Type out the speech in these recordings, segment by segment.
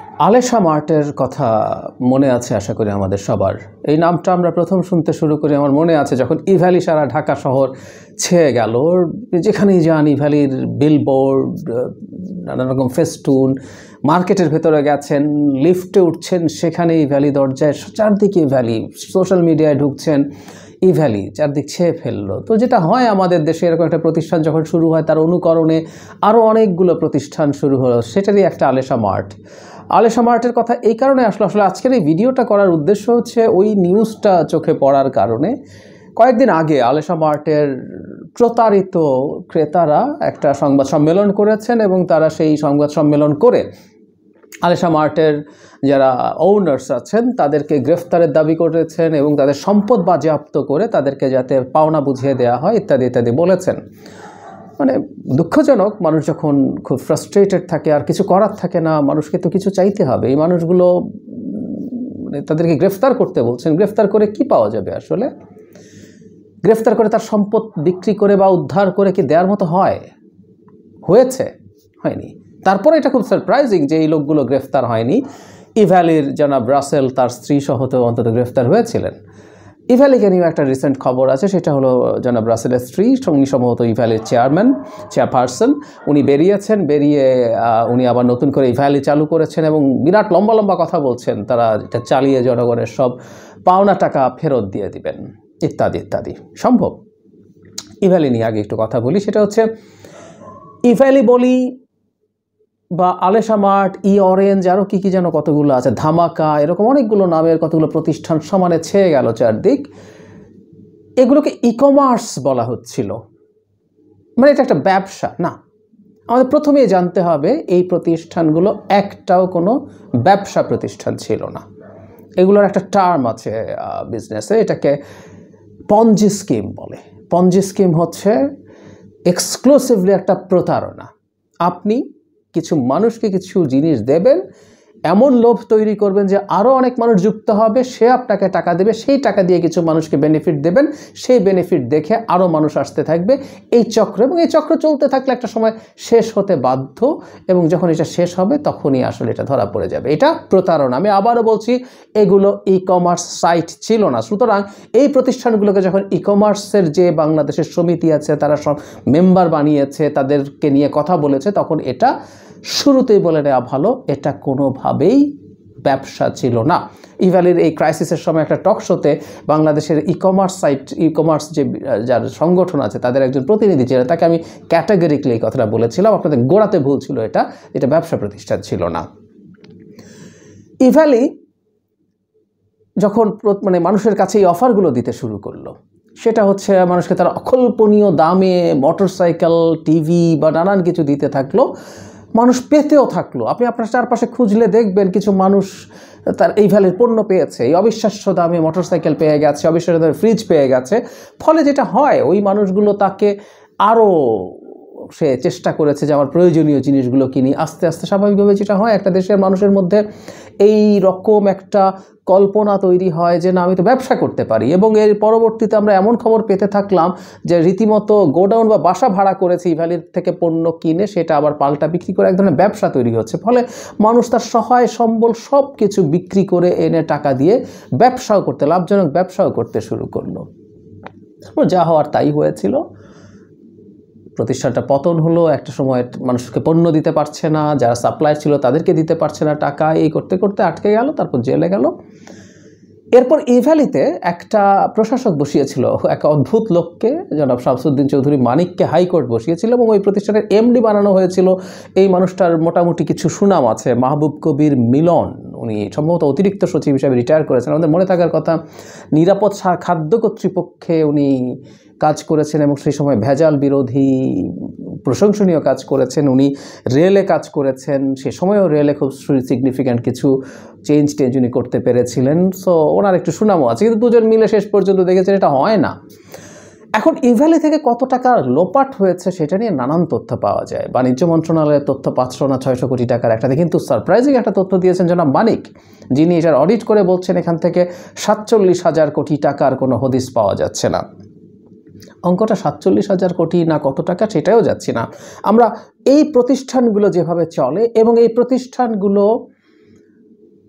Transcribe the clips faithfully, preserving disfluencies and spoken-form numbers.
আলেশা মার্টের কথা মনে আছে আশা করি আমাদের সবার। এই নামটা আমরা প্রথম শুনতে শুরু করি, আমার মনে আছে যখন ইভ্যালি সারা ঢাকা শহর ছেয়ে গেল। যেখানেই যান ইভ্যালির বিলবোর্ড, নানা রকম ফেস্টুন, মার্কেটের ভেতরে গেছেন, লিফটে উঠছেন, সেখানে ইভ্যালি দরজায়, চারদিকে ইভ্যালি, সোশ্যাল মিডিয়ায় ঢুকছেন, ইভ্যালি চারদিক ছেয়ে ফেললো। তো যেটা হয় আমাদের দেশে, এরকম একটা প্রতিষ্ঠান যখন শুরু হয় তার অনুকরণে আরও অনেকগুলো প্রতিষ্ঠান শুরু হলো, সেটারই একটা আলেশা মার্ট। আলেশা মার্টের কথা এই কারণে আসলে আসলে আজকের এই ভিডিওটা করার উদ্দেশ্য হচ্ছে ওই নিউজটা চোখে পড়ার কারণে। কয়েকদিন আগে আলেশা মার্টের প্রতারিত ক্রেতারা একটা সংবাদ সম্মেলন করেছেন এবং তারা সেই সংবাদ সম্মেলন করে আলেশা মার্টের যারা ওনার্স আছেন তাদেরকে গ্রেফতারের দাবি করেছেন এবং তাদের সম্পদ বাজেয়াপ্ত করে তাদেরকে যাতে পাওনা বুঝিয়ে দেওয়া হয় ইত্যাদি ইত্যাদি বলেছেন। মানে দুঃখজনক, মানুষ যখন খুব ফ্রাস্ট্রেটেড থাকে আর কিছু করার থাকে না, মানুষকে তো কিছু চাইতে হবে। এই মানুষগুলো মানে তাদেরকে গ্রেফতার করতে বলছেন। গ্রেফতার করে কি পাওয়া যাবে আসলে? গ্রেফতার করে তার সম্পদ বিক্রি করে বা উদ্ধার করে কি দেওয়ার মতো হয়? হয়েছে? হয়নি। তারপরে এটা খুব সারপ্রাইজিং যে এই লোকগুলো গ্রেফতার হয়নি। ইভ্যালির জনাব রাসেল তার স্ত্রী সহ তো অন্তত গ্রেফতার হয়েছিলেন। ইভ্যালিকে নিয়ে একটা রিসেন্ট খবর আছে, সেটা হলো জনাব রাসেলের স্ত্রী, উনি সম্ভবত ইভ্যালির চেয়ারম্যান চেয়ারপারসন, উনি বেরিয়েছেন। বেরিয়ে উনি আবার নতুন করে ইভ্যালি চালু করেছেন এবং বিরাট লম্বা লম্বা কথা বলছেন তারা এটা চালিয়ে জনগণের সব পাওনা টাকা ফেরত দিয়ে দিবেন ইত্যাদি ইত্যাদি। সম্ভব? ইভ্যালি নিয়ে আগে একটু কথা বলি। সেটা হচ্ছে ইভ্যালি বলি বা আলেশা মার্ট, ই অরেঞ্জ, আরও কী কী যেন কতগুলো আছে, ধামাকা, এরকম অনেকগুলো নামের কতগুলো প্রতিষ্ঠান সমানে ছেয়ে গেল চারদিক। এগুলোকে ই কমার্স বলা হচ্ছিল, মানে এটা একটা ব্যবসা না। আমাদের প্রথমেই জানতে হবে এই প্রতিষ্ঠানগুলো একটাও কোনো ব্যবসা প্রতিষ্ঠান ছিল না। এগুলোর একটা টার্ম আছে বিজনেসে, এটাকে পঞ্জি স্কিম বলে। পঞ্জি স্কিম হচ্ছে এক্সক্লুসিভলি একটা প্রতারণা। আপনি কিছু মানুষকে কিছু জিনিস দেবেন, এমন লোভ তৈরি করবেন যে আরও অনেক মানুষ যুক্ত হবে, সে আপনাকে টাকা দেবে, সেই টাকা দিয়ে কিছু মানুষকে বেনিফিট দেবেন, সেই বেনিফিট দেখে আরও মানুষ আসতে থাকবে, এই চক্র। এবং এই চক্র চলতে থাকলে একটা সময় শেষ হতে বাধ্য, এবং যখন এটা শেষ হবে তখনই আসলে এটা ধরা পড়ে যাবে। এটা প্রতারণা। আমি আবারও বলছি, এগুলো ই কমার্স সাইট ছিল না। সুতরাং এই প্রতিষ্ঠানগুলোকে যখন ই কমার্সের যে বাংলাদেশের সমিতি আছে তারা সব মেম্বার বানিয়েছে, তাদেরকে নিয়ে কথা বলেছে, তখন এটা শুরুতেই বলে নেওয়া ভালো, এটা কোনোভাবেই ব্যবসা ছিল না। ইভ্যালির এই ক্রাইসিসের সময় একটা টক শোতে বাংলাদেশের e commerce site, e commerce যে যার সংগঠন আছে তাদের একজন প্রতিনিধি ছিলেন, তাকে আমি ক্যাটাগরিক্যালি এই কথাটা বলেছিলাম, আপনাদের গোড়াতে ভুল ছিল, এটা এটা ব্যবসা প্রতিষ্ঠান ছিল না। ইভ্যালি যখন মানে মানুষের কাছে এই অফারগুলো দিতে শুরু করলো, সেটা হচ্ছে মানুষকে তারা অকল্পনীয় দামে মোটরসাইকেল, টিভি বা নানান কিছু দিতে থাকলো, মানুষ পেতেও থাকলো। আপনি আপনার চারপাশে খুঁজলে দেখবেন কিছু মানুষ তার এই ভ্যালির পণ্য পেয়েছে, এই অবিশ্বাস্য দামে মোটরসাইকেল পেয়ে গেছে, অবিশ্বাস্য দামে ফ্রিজ পেয়ে গেছে। ফলে যেটা হয়, ওই মানুষগুলো তাকে আরও সে চেষ্টা করেছে যে আমার প্রয়োজনীয় জিনিসগুলো কিনি। আস্তে আস্তে স্বাভাবিকভাবে যেটা হয়, একটা দেশের মানুষের মধ্যে এই রকম একটা কল্পনা তৈরি হয় যে না, আমি তো ব্যবসা করতে পারি। এবং এর পরবর্তীতে আমরা এমন খবর পেতে থাকলাম যে রীতিমতো গোডাউন বা বাসা ভাড়া করেছে ইভ্যালির থেকে পণ্য কিনে, সেটা আবার পাল্টা বিক্রি করে এক ধরনের ব্যবসা তৈরি হচ্ছে। ফলে মানুষ তার সহায় সম্বল সব কিছু বিক্রি করে এনে টাকা দিয়ে ব্যবসাও করতে, লাভজনক ব্যবসাও করতে শুরু করলো। যা হওয়ার তাই হয়েছিল। প্রতিষ্ঠানটা পতন হলো। একটা সময় মানুষকে পণ্য দিতে পারছে না, যারা সাপ্লায়ার ছিল তাদেরকে দিতে পারছে না টাকা, এই করতে করতে আটকে গেল, তারপর জেলে গেল। এরপর ইভ্যালিতে একটা প্রশাসক বসিয়েছিল, এক অদ্ভুত লোককে, জনাব শামসুদ্দিন চৌধুরী মানিককে হাইকোর্ট বসিয়েছিল এবং ওই প্রতিষ্ঠানের এমডি বানানো হয়েছিল। এই মানুষটার মোটামুটি কিছু সুনাম আছে, মাহবুব কবির মিলন। উনি সম্ভবত অতিরিক্ত সচিব হিসাবে রিটায়ার করেছেন। আমাদের মনে থাকার কথা, নিরাপদ খাদ্য কর্তৃপক্ষে উনি কাজ করেছেন এবং সেই সময় ভেজাল বিরোধী প্রশংসনীয় কাজ করেছেন। উনি রেলে কাজ করেছেন, সে সময়ও রেলে খুব সিগনিফিক্যান্ট কিছু চেঞ্জ টেঞ্জ উনি করতে পেরেছিলেন। সো ওনার একটু সুনামও আছে, কিন্তু দুজন মিলে শেষ পর্যন্ত দেখেছেন এটা হয় না। এখন ইভ্যালি থেকে কত টাকা লোপাট হয়েছে সেটা নিয়ে নানান তথ্য পাওয়া যায়। বাণিজ্য মন্ত্রণালয়ের তথ্য পাঁচশো না ছয়শো কোটি টাকার একটাতে, কিন্তু সারপ্রাইজিং একটা তথ্য দিয়েছেন জনাব মানিক, যিনি এটার অডিট করে বলছেন এখান থেকে সাতচল্লিশ হাজার কোটি টাকার কোনো হদিস পাওয়া যাচ্ছে না। অঙ্কটা সাতচল্লিশ হাজার কোটি না কত টাকা সেটাও যাচ্ছি না। আমরা এই প্রতিষ্ঠানগুলো যেভাবে চলে এবং এই প্রতিষ্ঠানগুলো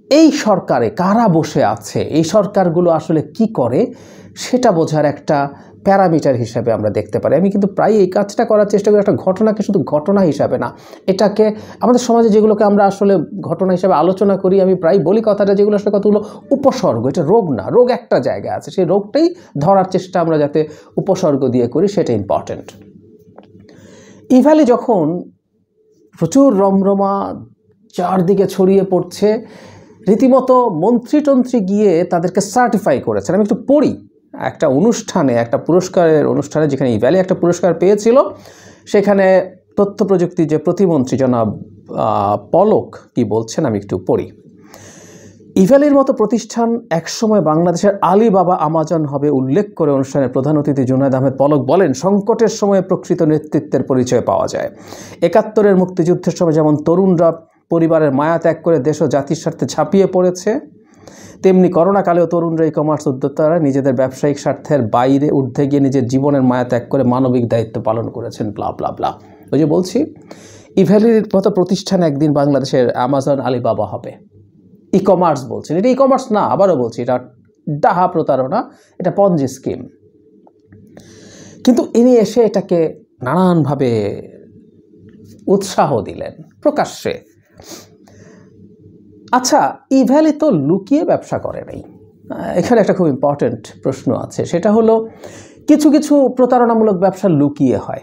এই সরকারে কারা বসে আছে, এই সরকারগুলো আসলে কি করে, সেটা বোঝার একটা প্যারামিটার হিসাবে আমরা দেখতে পারি। আমি কিন্তু প্রায় এই কাজটা করার চেষ্টা করি, একটা ঘটনাকে শুধু ঘটনা হিসাবে না, এটাকে আমাদের সমাজে যেগুলোকে আমরা আসলে ঘটনা হিসাবে আলোচনা করি, আমি প্রায় বলি কথাটা, যেগুলো আসলে কতগুলো উপসর্গ, এটা রোগ না, রোগ একটা জায়গায় আছে, সেই রোগটাই ধরার চেষ্টা আমরা যাতে উপসর্গ দিয়ে করি সেটা ইম্পর্টেন্ট। ইভ্যালি যখন প্রচুর রমরমা চারদিকে ছড়িয়ে পড়ছে, রীতিমতো মন্ত্রী টন্ত্রী গিয়ে তাদেরকে সার্টিফাই করেছেন। আমি একটু পড়ি, একটা অনুষ্ঠানে, একটা পুরস্কারের অনুষ্ঠানে যেখানে ইভ্যালি একটা পুরস্কার পেয়েছিল, সেখানে তথ্য প্রযুক্তির যে প্রতিমন্ত্রী জনাব পলক কি বলছেন আমি একটু পড়ি। ইভ্যালির মতো প্রতিষ্ঠান একসময় বাংলাদেশের আলিবাবা আমাজন হবে উল্লেখ করে অনুষ্ঠানের প্রধান অতিথি জুনায়েদ আহমেদ পলক বলেন, সংকটের সময়ে প্রকৃত নেতৃত্বের পরিচয় পাওয়া যায়। একাত্তরের মুক্তিযুদ্ধের সময় যেমন তরুণরা পরিবারের মায়া ত্যাগ করে দেশ ও জাতির স্বার্থে ঝাঁপিয়ে পড়েছে, তেমনি করোনাকালেও তরুণরা ই কমার্স উদ্যোক্তারা নিজেদের ব্যবসায়িক স্বার্থের বাইরে ঊর্ধ্বে গিয়ে নিজের জীবনের মায়া ত্যাগ করে মানবিক দায়িত্ব পালন করেছেন, ব্লা ব্লা ব্লা। ওই যে বলছি, ইভ্যালির মতো প্রতিষ্ঠান একদিন বাংলাদেশের আমাজন আলিবাবা হবে। ই কমার্স বলছেন, এটা ই কমার্স না, আবারও বলছি, এটা ডাহা প্রতারণা, এটা পঞ্জি স্কিম। কিন্তু ইনি এসে এটাকে নানানভাবে উৎসাহ দিলেন প্রকাশ্যে। আচ্ছা, ইভ্যালি তো লুকিয়ে ব্যবসা করে নাই। এখানে একটা খুব ইম্পর্ট্যান্ট প্রশ্ন আছে, সেটা হলো কিছু কিছু প্রতারণামূলক ব্যবসা লুকিয়ে হয়,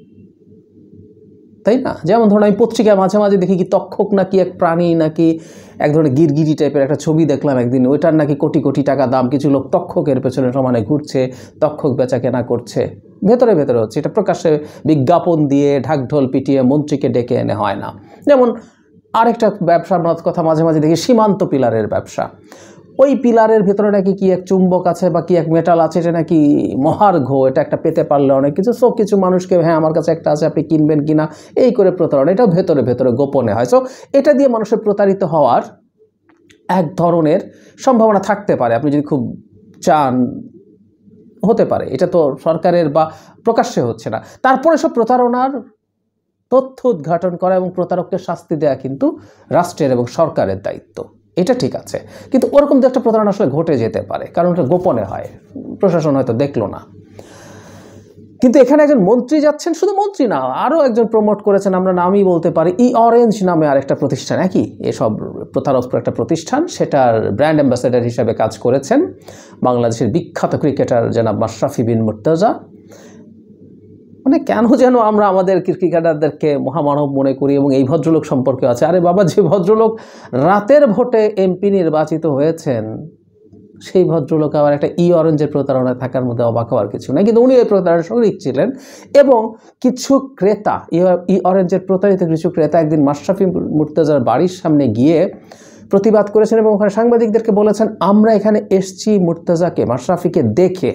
তাই না? যেমন ধরুন, আমি পত্রিকায় মাঝে মাঝে দেখি কি তক্ষক নাকি এক প্রাণী, নাকি এক ধরনের গিরগিরি টাইপের একটা ছবি দেখলাম একদিন, ওইটার নাকি কোটি কোটি টাকা দাম, কিছু লোক তক্ষকের পেছনে সমানে ঘুরছে, তক্ষক বেচা কেনা করছে, ভেতরে ভেতরে হচ্ছে। এটা প্রকাশ্যে বিজ্ঞাপন দিয়ে ঢাকঢোল পিটিয়ে মন্ত্রীকে ডেকে এনে হয় না। যেমন আরেকটা ব্যবসার কথা মাঝে মাঝে দেখি, সীমান্ত পিলারের ব্যবসা। ওই পিলারের ভেতরে নাকি কি এক চুম্বক আছে বা কি এক মেটাল আছে, এটা নাকি মহার্ঘ, এটা একটা পেতে পারলে অনেক কিছু। সো কিছু মানুষকে, হ্যাঁ আমার কাছে একটা আছে, আপনি কিনবেন কিনা, এই করে প্রতারণা, এটাও ভেতরে ভেতরে গোপনে হয়। সো এটা দিয়ে মানুষের প্রতারিত হওয়ার এক ধরনের সম্ভাবনা থাকতে পারে, আপনি যদি খুব চান হতে পারে। এটা তো সরকারের বা প্রকাশ্যে হচ্ছে না। তারপরে সব প্রতারণার তথ্য উদ্ঘাটন করা এবং প্রতারককে শাস্তি দেওয়া কিন্তু রাষ্ট্রের এবং সরকারের দায়িত্ব, এটা ঠিক আছে। কিন্তু ওরকম একটা প্রতারণা আসলে ঘটে যেতে পারে, কারণ এটা গোপনে হয়, প্রশাসন হয়তো দেখলো না। কিন্তু এখানে একজন মন্ত্রী যাচ্ছেন, শুধু মন্ত্রী না, আরও একজন প্রমোট করেছেন, আমরা নামই বলতে পারি, ই অরেঞ্জ নামে আরেকটা প্রতিষ্ঠান, একই এসব প্রতারক একটা প্রতিষ্ঠান, সেটার ব্র্যান্ড অ্যাম্বাসেডার হিসাবে কাজ করেছেন বাংলাদেশের বিখ্যাত ক্রিকেটার জনাব মাশরাফি বিন মুর্তজা। মানে কেন যেন আমরা আমাদের ক্রিকেটারদেরকে মহামানব মনে করি, এবং এই ভদ্রলোক সম্পর্কে আছে, আরে বাবা, যে ভদ্রলোক রাতের ভোটে এমপি নির্বাচিত হয়েছেন, সেই ভদ্রলোক আবার একটা ই অরেঞ্জের প্রতারণায় থাকার মধ্যে অবাক হওয়ার কিছু নেই। কিন্তু উনি এই প্রতারণার শরিক ছিলেন, এবং কিছু ক্রেতা, ই অরেঞ্জের প্রতারিত কিছু ক্রেতা একদিন মাশরাফি মুর্তজার বাড়ির সামনে গিয়ে প্রতিবাদ করেছেন, এবং ওখানে সাংবাদিকদেরকে বলেছেন, আমরা এখানে এসছি মুর্তজাকে, মাশরাফিকে দেখে।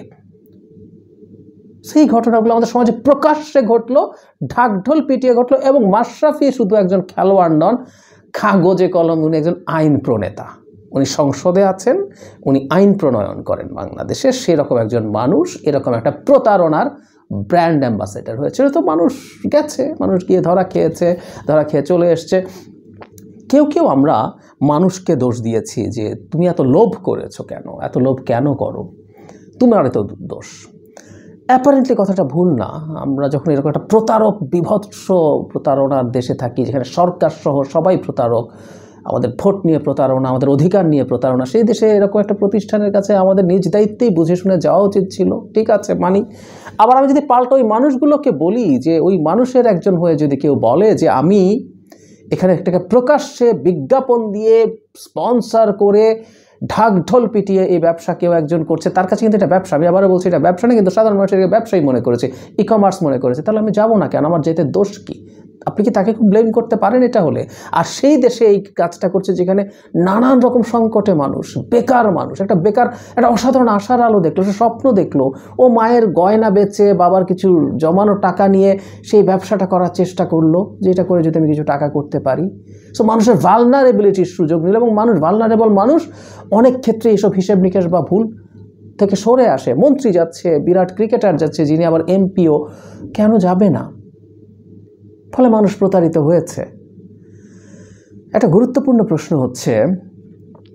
সেই ঘটনাগুলো আমাদের সমাজে প্রকাশ্যে ঘটলো, ঢাকঢোল পিটিয়ে ঘটলো, এবং মাশরাফি শুধু একজন খেলোয়াড় নন, কাগজে কলম, উনি একজন আইন প্রণেতা, উনি সংসদে আছেন, উনি আইন প্রণয়ন করেন বাংলাদেশে, সেরকম একজন মানুষ এরকম একটা প্রতারণার ব্র্যান্ড অ্যাম্বাসেডার হয়েছিল। তো মানুষ গেছে, মানুষ গিয়ে ধরা খেয়েছে, ধরা খেয়ে চলে এসছে। কেউ কেউ আমরা মানুষকে দোষ দিয়েছি যে তুমি এত লোভ করেছো কেন, এত লোভ কেন করো, তোমার এত দোষ। অ্যাপারেন্টলি কথাটা ভুল না। আমরা যখন এরকম একটা প্রতারক, বিভৎস প্রতারণার দেশে থাকি, যেখানে সরকার সহ সবাই প্রতারক, আমাদের ভোট নিয়ে প্রতারণা, আমাদের অধিকার নিয়ে প্রতারণা, সেই দেশে এরকম একটা প্রতিষ্ঠানের কাছে আমাদের নিজ দায়িত্বেই বুঝে শুনে যাওয়া উচিত ছিল। ঠিক আছে, মানি। আবার আমি যদি পাল্টা ওই মানুষগুলোকে বলি যে ওই মানুষের একজন হয়ে যদি কেউ বলে যে আমি এখানে একটাকে প্রকাশ্যে বিজ্ঞাপন দিয়ে স্পন্সর করে ঢাকঢোল পিটিয়ে এই ব্যবসা কেউ একজন করছে, তার কাছে কিন্তু এটা ব্যবসা। আমি আবারও বলছি, এটা ব্যবসা না, কিন্তু সাধারণ মানুষের ব্যবসায়ী মনে করেছে, ই কমার্স মনে করেছে, তাহলে আমি যাবো না কেন? আমার যেতে দোষ কি? আপনি কি তাকে খুব ব্লেম করতে পারেন এটা হলে? আর সেই দেশে এই কাজটা করছে যেখানে নানান রকম সংকটে মানুষ, বেকার মানুষ, একটা বেকার একটা অসাধারণ আশার আলো দেখলো, সে স্বপ্ন দেখলো, ও মায়ের গয়না বেচে বাবার কিছু জমানো টাকা নিয়ে সেই ব্যবসাটা করার চেষ্টা করলো, যেটা করে যদি আমি কিছু টাকা করতে পারি। সো মানুষের ভালনারেবিলিটির সুযোগ নিল, এবং মানুষ, ভালনারেবল মানুষ অনেক ক্ষেত্রে এইসব হিসেব নিকেশ বা ভুল থেকে সরে আসে। মন্ত্রী যাচ্ছে, বিরাট ক্রিকেটার যাচ্ছে, যিনি আবার এমপিও, কেন যাবে না? ফলে মানুষ প্রতারিত হয়েছে। একটা গুরুত্বপূর্ণ প্রশ্ন হচ্ছে,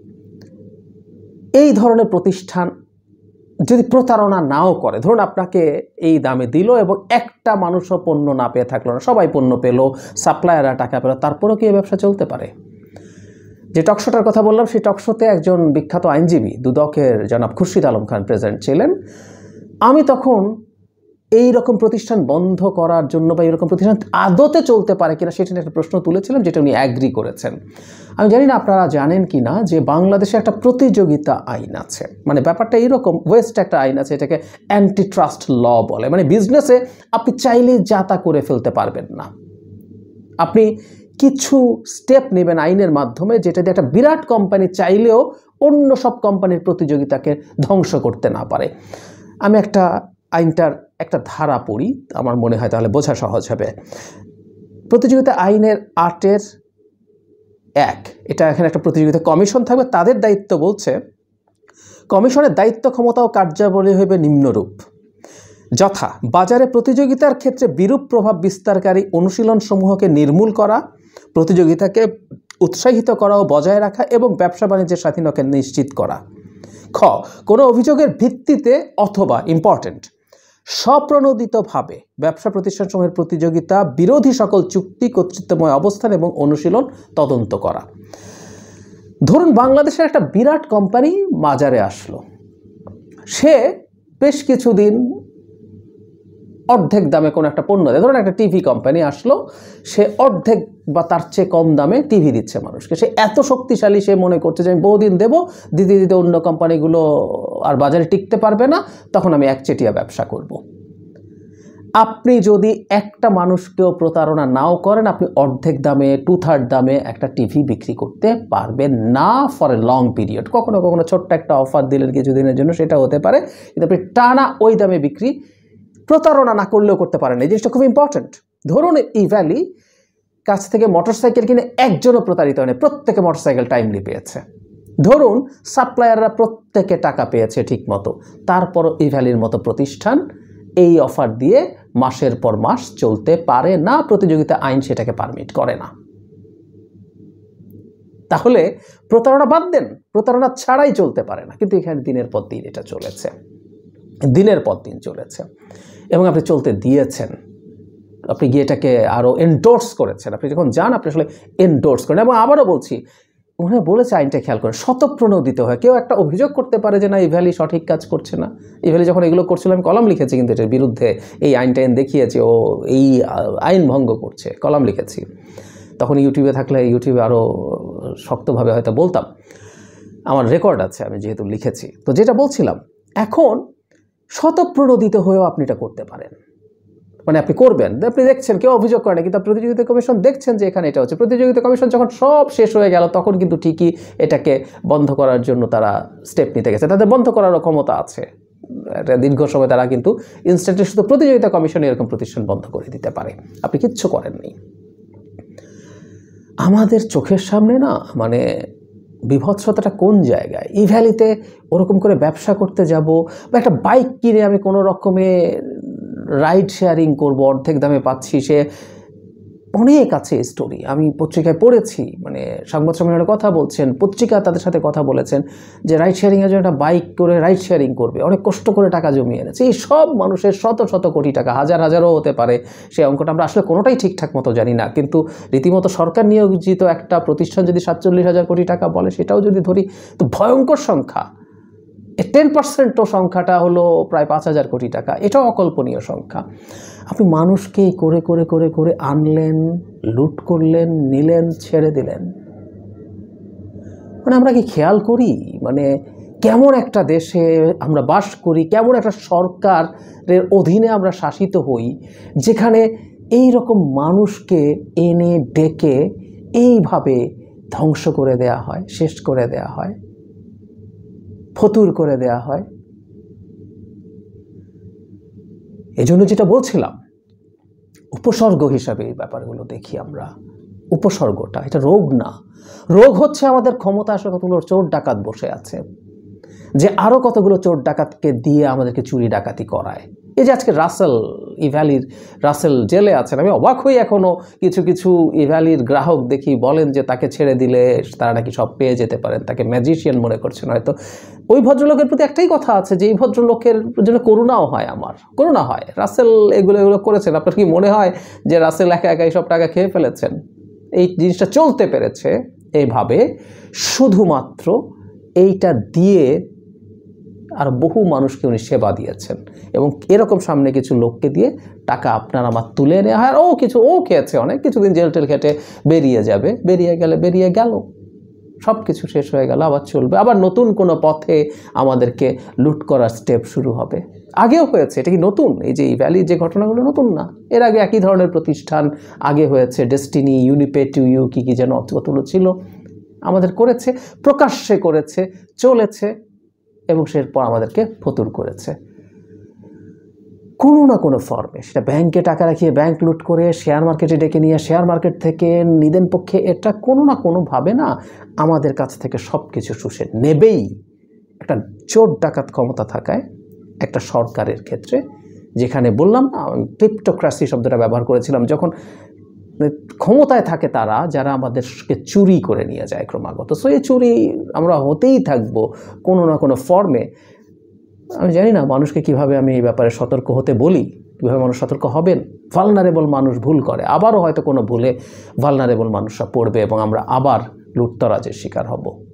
এই ধরনের প্রতিষ্ঠান যদি প্রতারণা নাও করে, ধরুন আপনাকে এই দামে দিল এবং একটা মানুষও পণ্য না পেয়ে থাকলো না, সবাই পণ্য পেল, সাপ্লায়াররা টাকা পেল, তারপরেও কি এই ব্যবসা চলতে পারে? যে টকশোটার কথা বললাম, সেই টকশোতে একজন বিখ্যাত আইনজীবী দুদকের জনাব খুরশিদ আলম খান প্রেজেন্ট ছিলেন। আমি তখন এই রকম প্রতিষ্ঠান বন্ধ করার জন্য বা এরকম প্রতিষ্ঠান আদতে চলতে পারে কিনা সেটা নিয়ে একটা প্রশ্ন তুলেছিলাম, যেটা উনি অ্যাগ্রি করেছেন। আমি জানি না আপনারা জানেন কি না যে বাংলাদেশে একটা প্রতিযোগিতা আইন আছে, মানে ব্যাপারটা এইরকম, ওয়েস্ট একটা আইন আছে, এটাকে অ্যান্টি ট্রাস্ট ল বলে। মানে বিজনেসে আপনি চাইলেই যা তা করে ফেলতে পারবেন না, আপনি কিছু স্টেপ নেবেন আইনের মাধ্যমে, যেটা দিয়ে একটা বিরাট কোম্পানি চাইলেও অন্য সব কোম্পানির প্রতিযোগিতাকে ধ্বংস করতে না পারে। আমি একটা আইনটার একটা ধারা পড়ি, আমার মনে হয় তাহলে বোঝা সহজ হবে। প্রতিযোগিতা আইনের আটের এক, এটা এখানে একটা প্রতিযোগিতা কমিশন থাকবে, তাদের দায়িত্ব বলছে, কমিশনের দায়িত্ব ক্ষমতা ও কার্যাবলী হইবে নিম্নরূপ: যথা বাজারে প্রতিযোগিতার ক্ষেত্রে বিরূপ প্রভাব বিস্তারকারী অনুশীলন সমূহকে নির্মূল করা, প্রতিযোগিতাকে উৎসাহিত করা ও বজায় রাখা এবং ব্যবসা বাণিজ্যের স্বাধীনতাকে নিশ্চিত করা। খ, কোনো অভিযোগের ভিত্তিতে অথবা ইম্পর্টেন্ট স্বপ্রণোদিতভাবে ব্যবসা প্রতিষ্ঠানসমূহের প্রতিযোগিতা বিরোধী সকল চুক্তি, কর্তৃত্বময় অবস্থান এবং অনুশীলন তদন্ত করা। ধরুন বাংলাদেশের একটা বিরাট কোম্পানি বাজারে আসলো, সে বেশ কিছুদিন অর্ধেক দামে কোনো একটা পণ্য দেয়। ধরুন একটা টিভি কোম্পানি আসলো, সে অর্ধেক বা তার চেয়ে কম দামে টিভি দিচ্ছে মানুষকে। সে এত শক্তিশালী, সে মনে করছে যে আমি বহুদিন দেবো, দিতে দিতে অন্য কোম্পানিগুলো আর বাজারে টিকতে পারবে না, তখন আমি একচেটিয়া ব্যবসা করব। আপনি যদি একটা মানুষকেও প্রতারণা নাও করেন, আপনি অর্ধেক দামে, টু থার্ড দামে একটা টিভি বিক্রি করতে পারবেন না ফর এ লং পিরিয়ড। কখনো কখনো ছোট্ট একটা অফার দিলেন কিছুদিনের জন্য, সেটা হতে পারে, কিন্তু আপনি টানা ওই দামে বিক্রি প্রতারণা না করলেও করতে পারেন। এই জিনিসটা খুব ইম্পর্টেন্ট। ধরুন এই ভ্যালি কাছ থেকে মোটরসাইকেল কিনে একজনও প্রতারিত হয়নি, প্রত্যেকে মোটরসাইকেল টাইমলি পেয়েছে। ধরুন সাপ্লায়াররা প্রত্যেকে টাকা পেয়েছে ঠিক মতো, তারপরও এই ভ্যালির মতো প্রতিষ্ঠান এই অফার দিয়ে মাসের পর মাস চলতে পারে না, প্রতিযোগিতা আইন সেটাকে পারমিট করে না। তাহলে প্রতারণা বাদ দেন, প্রতারণা ছাড়াই চলতে পারে না, কিন্তু এখানে দিনের পর দিন এটা চলেছে, দিনের পর দিন চলেছে এবং আপনি চলতে দিয়েছেন। আপনি গিয়ে এটাকে আরও এন্ডোর্স করেছেন। আপনি যখন যান আপনি আসলে এন্ডোর্স করেন। এবং আবারও বলছি, উনি বলেছে আইনটা খেয়াল করেন, স্বতঃপ্রণোদিত হয়। কেউ একটা অভিযোগ করতে পারে যে না এই ভ্যালি সঠিক কাজ করছে না। এই ভ্যালি যখন এগুলো করছিল, আমি কলাম লিখেছি কিন্তু এটার বিরুদ্ধে, এই আইনটা আইন দেখিয়েছে ও এই আইন ভঙ্গ করছে, কলাম লিখেছি। তখন ইউটিউবে থাকলে ইউটিউবে আরও শক্তভাবে হয়তো বলতাম, আমার রেকর্ড আছে আমি যেহেতু লিখেছি। তো যেটা বলছিলাম, এখন স্বতঃপ্রণোদিত হয়েও আপনি এটা করতে পারেন, মানে আপনি করবেন, আপনি দেখছেন কেউ অভিযোগ করে না, কিন্তু প্রতিযোগিতা কমিশন দেখছেন যে এখানে এটা হচ্ছে। প্রতিযোগিতা কমিশন যখন সব শেষ হয়ে গেল, তখন কিন্তু ঠিকই এটাকে বন্ধ করার জন্য তারা স্টেপ নিতে গেছে, তাদের বন্ধ করারও ক্ষমতা আছে। এটা দীর্ঘ সময় তারা কিন্তু ইনস্ট্যান্টলি শুধু প্রতিযোগিতা কমিশন এরকম প্রতিষ্ঠান বন্ধ করে দিতে পারে, আপনি কিচ্ছু করেননি। আমাদের চোখের সামনে না মানে বিভৎসতাটা কোন জায়গায়। এই ভ্যালিতে ওরকম করে ব্যবসা করতে যাব, বা একটা বাইক কিনে আমি কোনো রকমে রাইড শেয়ারিং করব, অর্ধেক দামে পাচ্ছি, সে অনেক আছে স্টোরি, আমি পত্রিকায় পড়েছি। মানে সংবাদ সম্মেলনে কথা বলছেন, পত্রিকা তাদের সাথে কথা বলেছেন যে রাইড শেয়ারিংয়ের জন্য একটা বাইক করে রাইড শেয়ারিং করবে, অনেক কষ্ট করে টাকা জমিয়ে এনেছে। এই সব মানুষের শত শত কোটি টাকা, হাজার হাজারও হতে পারে, সেই অঙ্কটা আমরা আসলে কোনোটাই ঠিকঠাক মতো জানি না। কিন্তু রীতিমতো সরকার নিয়োজিত একটা প্রতিষ্ঠান যদি সাতচল্লিশ হাজার কোটি টাকা বলে, সেটাও যদি ধরি তো ভয়ঙ্কর সংখ্যা। টেন পার্সেন্টও সংখ্যাটা হলো প্রায় পাঁচ হাজার কোটি টাকা, এটাও অকল্পনীয় সংখ্যা। আপনি মানুষকে করে করে করে করে আনলেন, লুট করলেন, নিলেন, ছেড়ে দিলেন। মানে আমরা কি খেয়াল করি মানে কেমন একটা দেশে আমরা বাস করি, কেমন একটা সরকারের অধীনে আমরা শাসিত হই, যেখানে এই রকম মানুষকে এনে ডেকে এইভাবে ধ্বংস করে দেয়া হয়, শেষ করে দেয়া হয়, ফতুর করে দেয়া হয়। এজন্য যেটা বলছিলাম, উপসর্গ হিসাবে এই ব্যাপারগুলো দেখি আমরা। উপসর্গটা এটা রোগ না, রোগ হচ্ছে আমাদের ক্ষমতা আসলে কতগুলো চোর ডাকাত বসে আছে, যে আরও কতগুলো চোর ডাকাতকে দিয়ে আমাদেরকে চুরি ডাকাতি করায়। এই যে আজকে রাসেল ইভ্যালির রাসেল জেলে আছেন, আমি অবাক হই এখনও কিছু কিছু ইভ্যালির গ্রাহক দেখি বলেন যে তাকে ছেড়ে দিলে তারা নাকি সব পেয়ে যেতে পারেন, তাকে ম্যাজিশিয়ান মনে করছেন হয়তো। ওই ভদ্রলোকের প্রতি একটাই কথা আছে যে এই ভদ্রলোকের জন্য করুণাও হয়, আমার করুণা হয়। রাসেল এগুলো এগুলো করেছেন, আপনার কি মনে হয় যে রাসেল একা একাই সব টাকা খেয়ে ফেলেছেন? এই জিনিসটা চলতে পেরেছে এইভাবে শুধুমাত্র এইটা দিয়ে আর বহু মানুষকে উনি সেবা দিয়েছেন, এবং এরকম সামনে কিছু লোককে দিয়ে টাকা আপনার আমার তুলে নেওয়া হয়। আর ও কিছু ও খেয়েছে, অনেক কিছুদিন জেল টেল খেটে বেরিয়ে যাবে, বেরিয়ে গেলে বেরিয়ে গেল, সব কিছু শেষ হয়ে গেল, আবার চলবে, আবার নতুন কোনো পথে আমাদেরকে লুট করার স্টেপ শুরু হবে। আগেও হয়েছে, এটা কি নতুন? এই যে ইভ্যালির যে ঘটনাগুলো নতুন না, এর আগে একই ধরনের প্রতিষ্ঠান আগে হয়েছে, ডেস্টিনি, ইউনিপে টু ইউ, কী কী যেন অতগুলো ছিল, আমাদের করেছে, প্রকাশ্যে করেছে, চলেছে, এবং সেরপর আমাদেরকে ফতুর করেছে কোনো না কোনো ফর্মে। সেটা ব্যাংকে টাকা রাখিয়ে ব্যাংক লুট করে, শেয়ার মার্কেটে ডেকে নিয়ে শেয়ার মার্কেট থেকে নিদেন পক্ষে, এটা কোনো না কোনোভাবে না আমাদের কাছ থেকে সব কিছু শুষে নেবেই। একটা চোর ডাকাত ক্ষমতা থাকায় একটা সরকারের ক্ষেত্রে, যেখানে বললাম না, ক্রিপ্টোক্রাসি শব্দটা ব্যবহার করেছিলাম, যখন ক্ষমতায় থাকে তারা, যারা আমাদেরকে চুরি করে নিয়ে যায় ক্রমাগত। সো এই চুরি আমরা হতেই থাকবো কোনো না কোনো ফর্মে। আমি জানি না মানুষকে কিভাবে আমি এই ব্যাপারে সতর্ক হতে বলি, কীভাবে মানুষ সতর্ক হবেন। ভালনারেবল মানুষ ভুল করে, আবারও হয়তো কোনো ভুলে ভালনারেবল মানুষরা পড়বে এবং আমরা আবার লুটতরাজের শিকার হব।